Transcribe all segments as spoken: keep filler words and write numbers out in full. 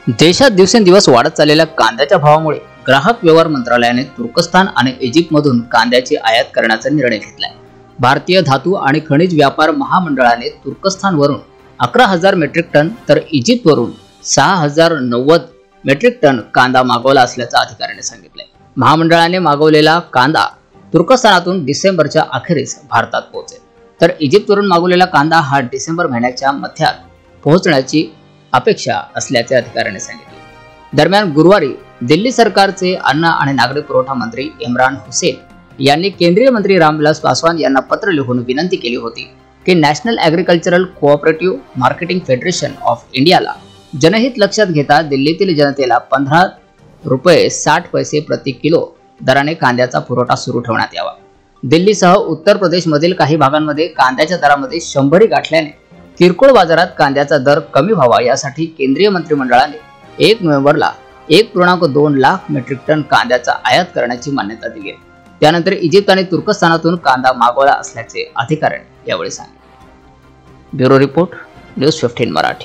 देशात दिवसेंदिवस वाढत चाललेल्या कांद्याच्या भावामुळे ग्राहक व्यवहार मंत्रालयाने तुर्कस्तान आणि इजिप्तमधून कांद्याची आयात करण्याचा निर्णय घेतलाय। भारतीय धातू आणि खनिज व्यापार महामंडळाने तुर्कस्तानवरून अकरा हजार मेट्रिक टन तर इजिप्तवरून सहा हजार नव्वद मेट्रिक टन कांदा मागवला असल्याचं अधिकाऱ्याने सांगितलंय। महामंडळाने मागवलेला कांदा तुर्कस्तानातून डिसेंबरच्या अखेरीस भारतात पोहोचेल, तर इजिप्तवरून मागवलेला कांदा हा डिसेंबर महिन्याच्या मध्यात पोहोचण्याची अपेक्षा असल्याचे अधिकाऱ्याने सांगितले। दरम्यान गुरुवारी दिल्ली सरकारचे अन्न आणि नागरी पुरवठा मंत्री इम्रान हुसैन यांनी केंद्रीय मंत्री रामविलास पासवान यांना पत्र लिहून विनंती केली होती की national agricultural cooperative marketing federation of इंडियाला जनहित लक्षात घेता दिल्लीतील जनतेला पंधरा रुपये साठ पैसे प्रति किलो दराने कांद्याचा पुरवठा सुरू ठेवण्यात यावा। दिल्लीसह उत्तर प्रदेशमधील काही भागांमध्ये कांद्याच्या दरामध्ये शंभरी गाठल्याने किरकोळ बाजारात कांद्याचा दर कमी व्हावा यासाठी केंद्रीय मंत्रिमंडळाने एक नोव्हेंबरला एक पूर्णांक दोन लाख मेट्रिक टन कांद्याचा आयात करण्याची मान्यता दिली आहे। त्यानंतर इजिप्त आणि तुर्कस्तानातून कांदा मागवला असल्याचे अधिकाऱ्यांनी यावेळी सांगितले। Bureau report, news fifteen Marathi.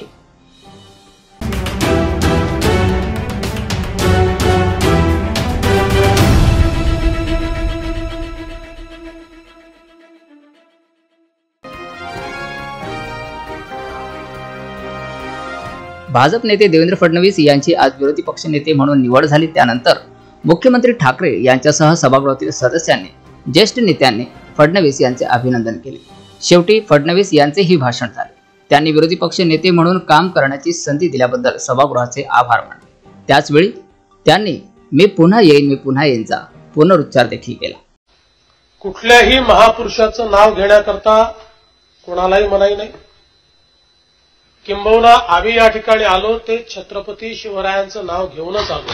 Bhajap नेते देवेंद्र फडणवीस यांची आज विरोधी पक्ष नेते म्हणून निवड झाली। त्यानंतर मुख्यमंत्री ठाकरे यांच्यासह सभागृहातील सदस्यांनी ज्येष्ठ नेत्यांनी फडणवीस यांचे अभिनंदन केले। शेवटी फडणवीस यांचेही भाषण झाले। त्यांनी विरोधी पक्ष नेते म्हणून काम करण्याची संधी दिल्याबद्दल सभागृहाचे आभार मानले। त्याचवेळी त्यांनी मी पुन्हा येईन मी पुन्हा येईनचा पुनरुच्चार देखील केला। कुठल्याही महापुरुषाचं नाव घेण्याकरता कोणालाही मनाई नाही, किंबहुना आम्ही या ठिकाणी आलो ते छत्रपती शिवरायांचं नाव घेऊनच आलो।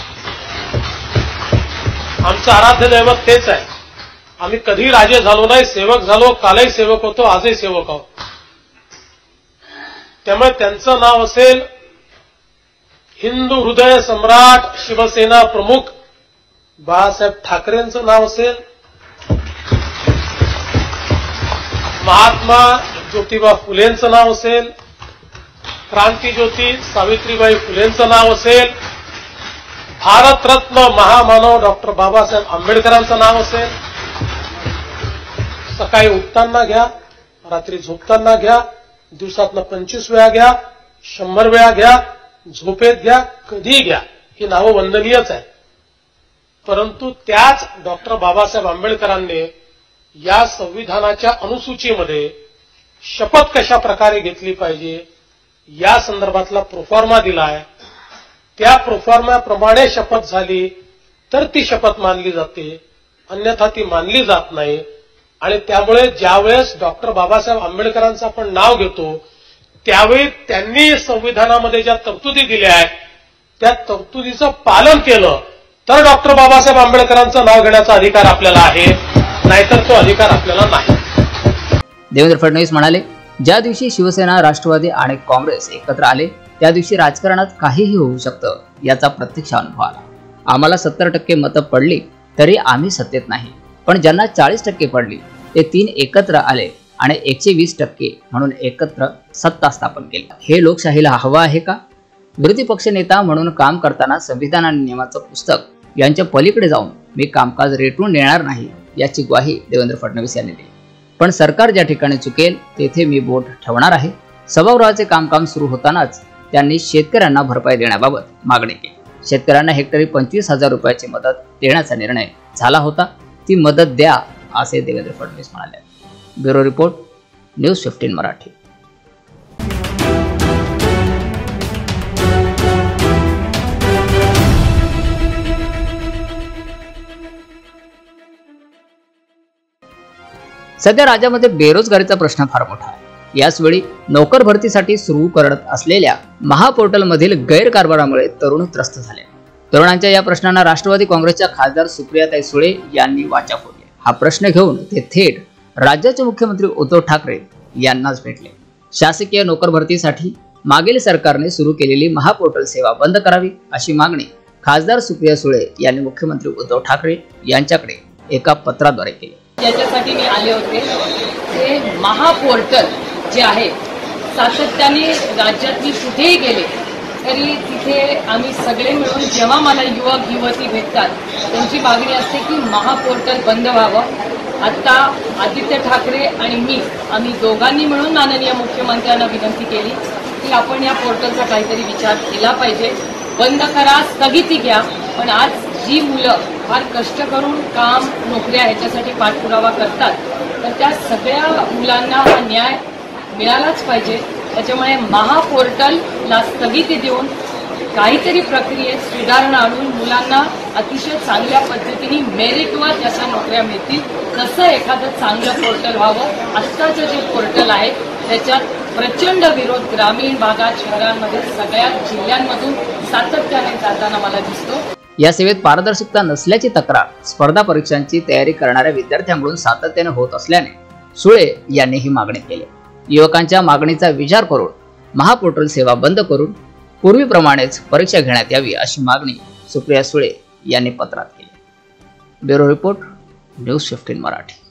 आमचं आराध्य दैवत तेच आहे। आम्ही कधी राजे झालो नाही, सेवक झालो, कालही सेवक होतो, आजही सेवक आहोत। त्यामुळे त्यांचं नाव असेल हिंदू हृदय सम्राट शिवसेना प्रमुख बाळासाहेब ठाकरेंचं नाव असेल, महात्मा ज्योतिबा फुलेंचं नाव असेल, क्रांतीज्योती सावित्रीबाई फुलेंचं नाव असेल, भारतरत्न महामानव डॉक्टर बाबासाहेब आंबेडकरांचं नाव असेल। सकाळी उठताना घ्या, रात्री झोपताना घ्या, दिवसातनं पंचवीस वेळा घ्या, शंभर वेळा घ्या, झोपेत घ्या, कधी घ्या, ही नावं वंदनीयच आहे। परंतु त्याच डॉक्टर बाबासाहेब आंबेडकरांनी या संविधानाच्या अनुसूचीमध्ये शपथ कशा प्रकारे घेतली पाहिजे या संदर्भातला प्रोफॉर्मा दिलाय। त्या प्रोफॉर्माप्रमाणे शपथ झाली तर ती शपथ मानली जाते, अन्यथा ती मानली जात नाही। आणि त्यामुळे ज्यावेळेस डॉक्टर बाबासाहेब आंबेडकरांचं आपण नाव घेतो त्यावेळी त्यांनी संविधानामध्ये ज्या तरतुदी दिल्या आहेत त्या तरतुदीचं पालन केलं तर डॉक्टर बाबासाहेब आंबेडकरांचं नाव घेण्याचा अधिकार आपल्याला आहे, नाहीतर तो अधिकार आपल्याला नाही। देवेंद्र फडणवीस म्हणाले, ज्या दिवशी शिवसेना, राष्ट्रवादी आणि काँग्रेस एकत्र आले त्या दिवशी राजकारणात काहीही होऊ शकतं याचा प्रत्यक्ष अनुभव आला। आम्हाला सत्तर टक्के मतं पडली तरी आम्ही सत्तेत नाही, पण ज्यांना चाळीस टक्के पडली ते तीन एकत्र आले आणि एकशे वीस टक्के म्हणून एकत्र सत्ता स्थापन केली। हे लोकशाहीला हवं आहे का? विरोधी पक्ष नेता म्हणून काम करताना संविधान आणि नियमाचं पुस्तक यांच्या पलीकडे जाऊन मी कामकाज रेटून येणार नाही याची ग्वाही देवेंद्र फडणवीस यांनी दिली। पण सरकार ज्या ठिकाणी चुकेल तेथे मी बोट ठेवणार आहे। सभागृहाचे कामकाज सुरू होतानाच त्यांनी शेतकऱ्यांना भरपाई देण्याबाबत मागणी केली। शेतकऱ्यांना हेक्टरी पंचवीस हजार रुपयाची मदत देण्याचा निर्णय झाला होता, ती मदत द्या असे देवेंद्र फडणवीस म्हणाले। Bureau report, news fifteen Marathi. सध्या राज्यामध्ये बेरोजगारीचा प्रश्न फार मोठा आहे। याचवेळी नोकर भरतीसाठी सुरू करत असलेल्या महापोर्टलमधील गैरकारभारामुळे तरुण त्रस्त झाले। तरुणांच्या या प्रश्नांना राष्ट्रवादी काँग्रेसच्या खासदार सुप्रियाताई सुळे यांनी वाचा फोडली। हा प्रश्न घेऊन ते थेट राज्याचे मुख्यमंत्री उद्धव ठाकरे यांनाच भेटले। शासकीय नोकर भरतीसाठी मागील सरकारने सुरू केलेली महापोर्टल सेवा बंद करावी अशी मागणी खासदार सुप्रिया सुळे यांनी मुख्यमंत्री उद्धव ठाकरे यांच्याकडे एका पत्राद्वारे केली। ज्याच्यासाठी मी आले होते ते महापोर्टल जे आहे सातत्याने राज्यातली कुठेही गेले तरी तिथे आम्ही सगळे मिळून जेव्हा मला युवक युवती भेटतात त्यांची मागणी असते की महापोर्टल बंद व्हावं। आता आदित्य ठाकरे आणि मी आम्ही दोघांनी मिळून माननीय मुख्यमंत्र्यांना विनंती केली की आपण या पोर्टलचा काहीतरी विचार केला पाहिजे, बंद करा, स्थगिती घ्या, पण आज जी मुलं फार कष्ट करून काम नोकऱ्या ह्याच्यासाठी पाठपुरावा करतात तर त्या सगळ्या मुलांना हा न्याय मिळालाच पाहिजे। त्याच्यामुळे महापोर्टलला स्थगिती देऊन काहीतरी प्रक्रियेत सुधारणा आणून मुलांना अतिशय चांगल्या पद्धतीने मेरिटवर जशा नोकऱ्या मिळतील तसं एखादं चांगलं पोर्टल व्हावं। आत्ताचं जे पोर्टल आहे त्याच्यात प्रचंड विरोध ग्रामीण भागात शहरांमध्ये सगळ्या जिल्ह्यांमधून सातत्याने जाताना मला दिसतो। या सेवेत पारदर्शकता नसल्याची तक्रार स्पर्धा परीक्षांची तयारी करणाऱ्या विद्यार्थ्यांकडून सातत्याने होत असल्याने सुळे यांनी ही मागणी केली। युवकांच्या मागणीचा विचार करून महापोर्टल सेवा बंद करून पूर्वीप्रमाणेच परीक्षा घेण्यात यावी अशी मागणी सुप्रिया सुळे यांनी पत्रात केली। Bureau report, news fifteen Marathi.